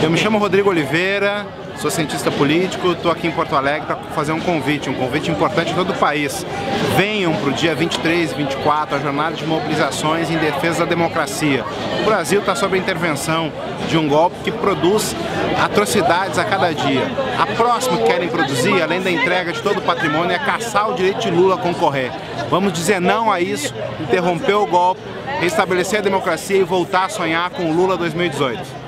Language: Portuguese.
Eu me chamo Rodrigo Oliveira, sou cientista político, estou aqui em Porto Alegre para fazer um convite importante a todo o país. Venham para o dia 23 e 24, a jornada de mobilizações em defesa da democracia. O Brasil está sob a intervenção de um golpe que produz atrocidades a cada dia. A próxima que querem produzir, além da entrega de todo o patrimônio, é caçar o direito de Lula a concorrer. Vamos dizer não a isso, interromper o golpe, restabelecer a democracia e voltar a sonhar com o Lula 2018.